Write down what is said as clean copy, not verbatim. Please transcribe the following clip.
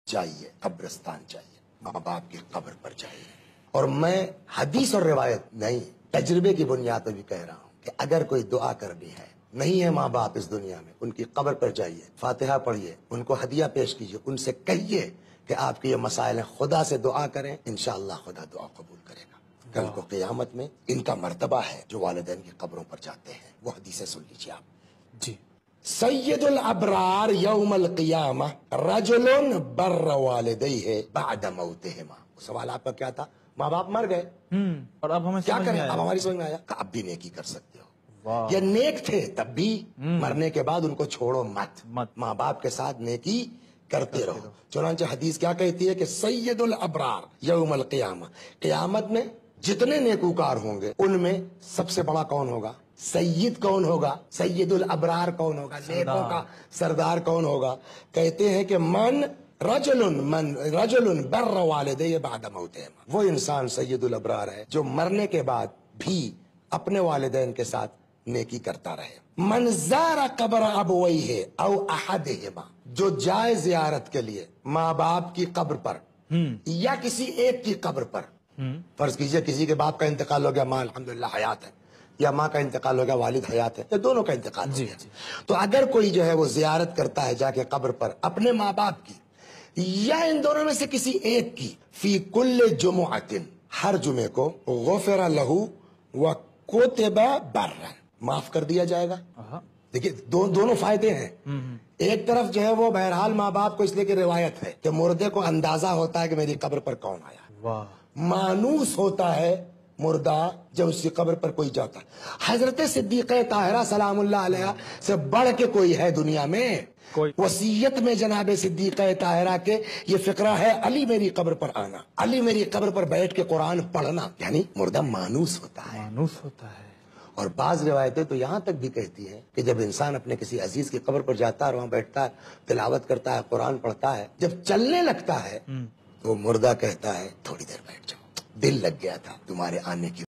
چاہیے، قبرستان چاہیے، ماں باپ کی قبر پر چاہیے. اور میں حدیث اور روایت نہیں، تجربے کی بنیاد پر بھی کہہ رہا ہوں کہ اگر کوئی دعا کرنی ہے، نہیں ہے ماں باپ اس دنیا میں، ان کی قبر پر جائیے، فاتحہ پڑھیے، ان کو ہدیہ پیش کیجیے، ان سے کہیے کہ آپ کے یہ مسائل ہیں، خدا سے دعا کریں، انشاءاللہ خدا دعا قبول کرے گا. کل کو قیامت میں ان کا مرتبہ ہے جو والدین کی قبروں پر جاتے ہیں. وہ حدیثیں سن لیجیے آپ. جی. سید الابرار یوم القیامہ رجل بر والدیہ بعد موتہما. سوال آپ کا کیا تھا؟ ماں باپ مر گئے اور اب ہمیں کیا سمجھ کریں؟ میں آیا. اب ہماری سمجھ میں آیا کہ اب بھی نیکی کر سکتے ہو. واہ. یہ نیک تھے تب بھی، مرنے کے بعد ان کو چھوڑو مت. ماں باپ کے ساتھ نیکی کرتے رہو. چنانچہ حدیث کیا کہتی ہے کہ سید الابرار یوم القیامہ، قیامت میں جتنے نیکوکار ہوں گے ان میں سب سے بڑا کون ہوگا؟ سید کون ہوگا؟ سید الابرار کون ہوگا؟ نیکوں کا سردار کون ہوگا؟ کہتے ہیں کہ رجل بر والدیہ بعد موتہما. وہ انسان سید الابرار ہے جو مرنے کے بعد بھی اپنے والدین کے ساتھ نیکی کرتا رہے. من زار قبر ابویہ او احدہما، جو جائے زیارت کے لیے ماں باپ کی قبر پر یا کسی ایک کی قبر پر. فرض کیجئے کسی کے باپ کا انتقال ہو گیا، ماں الحمدللہ حیات ہے، یا ماں کا انتقال ہو گیا، والد حیات ہے، یا دونوں کا انتقال ہو گیا. تو اگر کوئی جو ہے وہ زیارت کرتا ہے جا کے قبر پر اپنے ماں باپ کی یا ان دونوں میں سے کسی ایک کی، فی کل جمعۃ، ہر جمعے کو، غفر لہ وکتب برا، معاف کر دیا جائے گا. دیکھیے دونوں فائدے ہیں. ایک طرف جو ہے وہ بہرحال ماں باپ کو اس لیے کہ روایت ہے کہ مردے کو اندازہ ہوتا ہے کہ میری قبر پر کون آیا. واہ. مانوس ہوتا ہے مردہ جب اس کی قبر پر کوئی جاتا ہے. حضرت صدیقہ طاہرہ سلام اللہ علیہ سے بڑھ کے کوئی ہے دنیا میں؟ وصیت میں جناب صدیقہ طاہرہ کے یہ فقرہ ہے، علی میری قبر پر آنا، علی میری قبر پر بیٹھ کے قرآن پڑھنا. یعنی مردہ مانوس ہوتا ہے. مانوس ہوتا ہے. اور بعض روایتیں تو یہاں تک بھی کہتی ہیں کہ جب انسان اپنے کسی عزیز کی قبر پر جاتا ہے اور وہاں بیٹھتا ہے، تلاوت کرتا ہے، قرآن پڑھتا ہے، جب چلنے لگتا ہے تو مردہ کہتا ہے تھوڑی دیر بیٹھ جاؤ، دل لگ گیا تھا تمہارے آنے کی